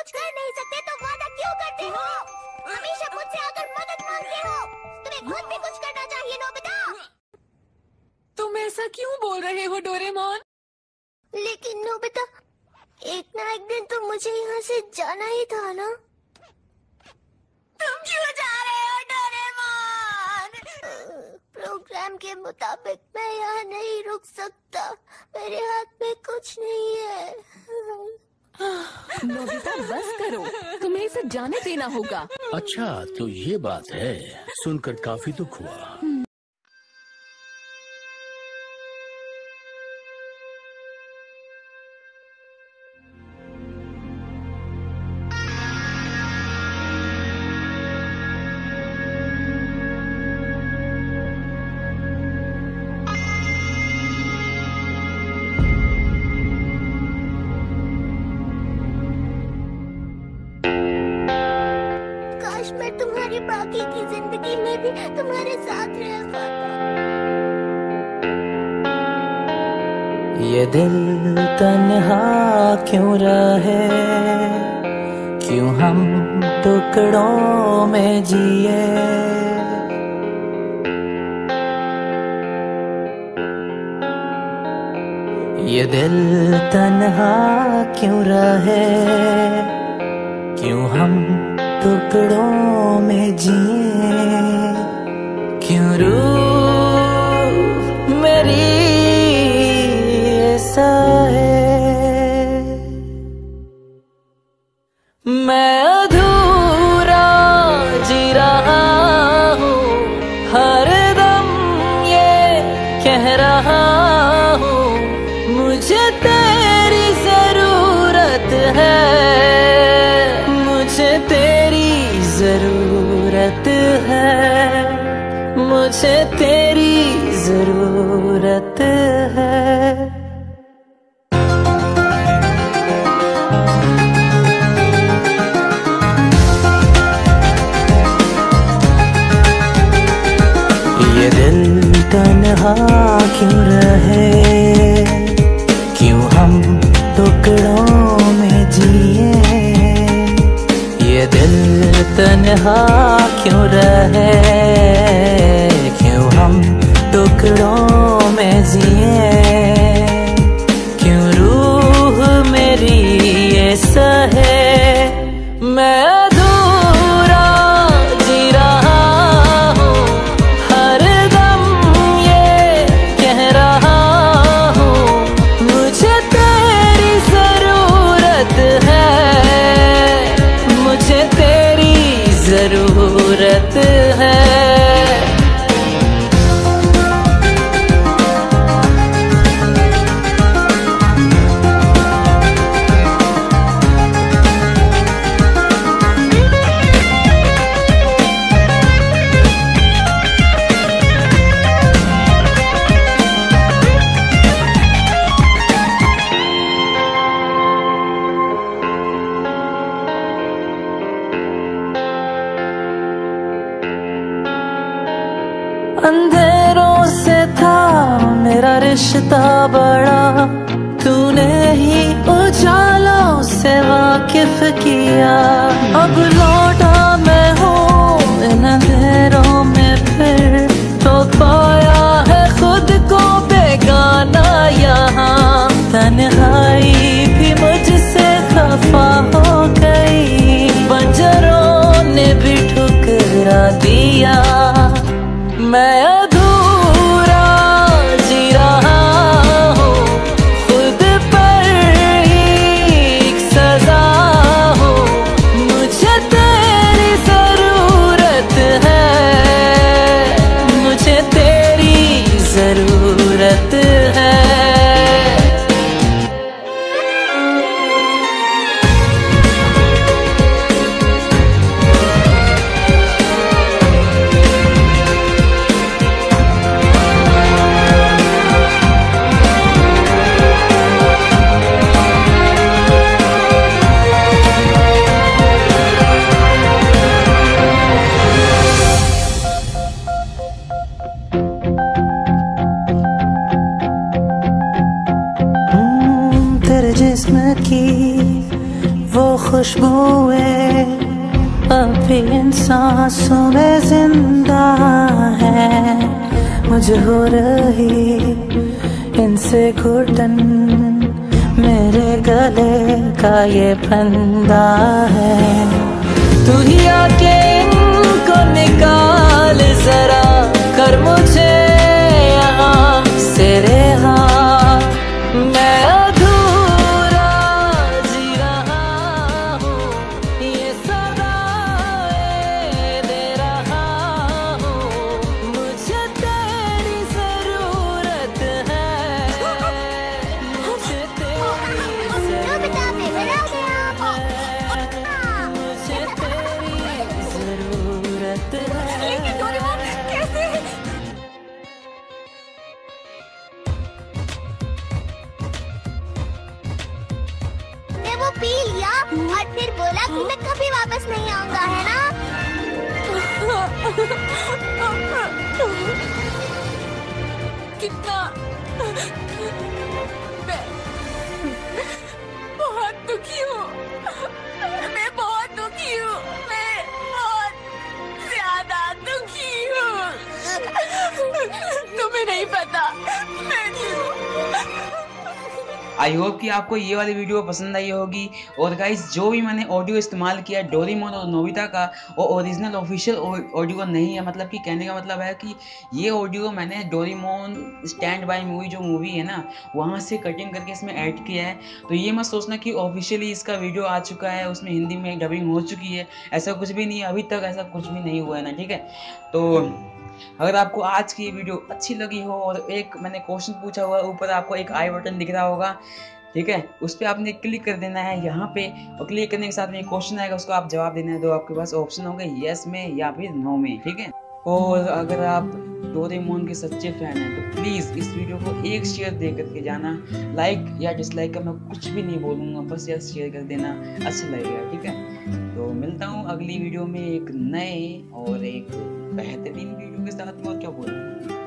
कुछ कर नहीं सकते तो वादा क्यों करते हो? हमेशा मुझसे आकर मदद मांगते हो। तुम्हें खुद भी कुछ करना चाहिए नोबिता। तुम ऐसा क्यों बोल रहे हो डोरेमोन? लेकिन नोबिता, एक ना एक दिन तो मुझे यहाँ से जाना ही था ना। तुम क्यों जा रहे हो डोरेमोन? प्रोग्राम के मुताबिक मैं यहाँ नहीं रुक सकता। मेरे हाथ में कुछ नहीं है। नोबिता बस करो, तुम्हें इसे जाने देना होगा। अच्छा तो ये बात है, सुनकर काफी दुख हुआ। मैं तुम्हारी बाकी की जिंदगी में भी तुम्हारे साथ रह पाता। ये दिल तन्हा क्यों रहे, क्यों हम टुकड़ों में जिए। ये दिल तन्हा क्यों रहे, क्यों हम टुकड़ों में जिए। क्यों रूह मेरी ऐसा है, मैं अधूरा जी रहा हूँ। हर दम ये कह रहा हूँ, मुझे तेरी जरूरत है। मुझे तेरी जरूरत है, मुझे तेरी जरूरत है। ये दिल तन्हा क्यों रहे, क्यों हम टुकड़ों में जिए। ये दिल तन्हा क्यों रहे, क्यों हम टुकड़ों में जिए। क्यों रूह मेरी ये सहे, मैं अधूरा जी रहा हूँ। हर दम ये कह रहा हूँ, मुझे तेरी जरूरत है। मुझे तेरी जरूरत है। अंधेरों से था मेरा रिश्ता बड़ा, तूने ही उजालों से वाकिफ किया। अब लौटा मैं हूँ इन अंधेरों में फिर, तो पाया है खुद को बेगाना यहाँ। तन्हाई भी मुझसे खफा हो गई, बंजरों ने भी ठुकरा दिया। मैं अधूरा जी रहा हूँ, खुद पर ही एक सजा हूँ। मुझे खुशबुएं अभी इन सांसों में जिंदा है, मुझे हो रही इनसे घुटन, मेरे गले का ये फंदा है। तू ही आके इनको निकाल जरा, कर मुझे यहाँ से रिहा, मैं अधूरा जी रहा हूँ, ये सदाएं दे रहा हूँ, मुझे तेरी जरूरत है, मुझे तेरी जरूरत है, मुझे तेरी जरूरत है। लेकिन डोरेमोन कैसे? ने वो पी लिया और फिर बोला कि मैं कभी वापस नहीं आऊंगा, है ना? कितना मैं बहुत दुखी हूँ, मैं बहुत दुखी हूँ, मैं बहुत ज्यादा दुखी हूँ। तुम्हें नहीं पता मैं क्यों। आई होप कि आपको ये वाली वीडियो पसंद आई होगी। और गाइस जो भी मैंने ऑडियो इस्तेमाल किया डोरेमोन और नोबिता का, वो ओरिजिनल ऑफिशियल ऑडियो नहीं है। मतलब कि कहने का मतलब है कि ये ऑडियो मैंने डोरेमोन स्टैंड बाय मूवी जो मूवी है ना, वहाँ से कटिंग करके इसमें ऐड किया है। तो ये मत सोचना कि ऑफिशियली इसका वीडियो आ चुका है, उसमें हिंदी में डबिंग हो चुकी है, ऐसा कुछ भी नहीं है। अभी तक ऐसा कुछ भी नहीं हुआ है ना, ठीक है। तो अगर आपको आज की वीडियो अच्छी लगी हो और एक मैंने क्वेश्चन पूछा हुआ है, ऊपर आपको एक आई बटन दिख रहा होगा, ठीक है, उस पर आपने क्लिक कर देना है यहाँ पे। और क्लिक करने के साथ में एक क्वेश्चन आएगा, उसको आप जवाब देना है। तो आपके पास ऑप्शन होंगे यस में या फिर नो में, ठीक है। और अगर आप डोरेमोन के सच्चे फैन हैं तो प्लीज़ इस वीडियो को एक शेयर दे करके जाना। लाइक या डिसलाइक का मैं कुछ भी नहीं बोलूँगा, बस यस शेयर कर देना, अच्छा लगेगा, ठीक है। तो मिलता हूँ अगली वीडियो में एक नए और एक बेहतरीन वीडियो के साथ में। और क्या बोलूँ।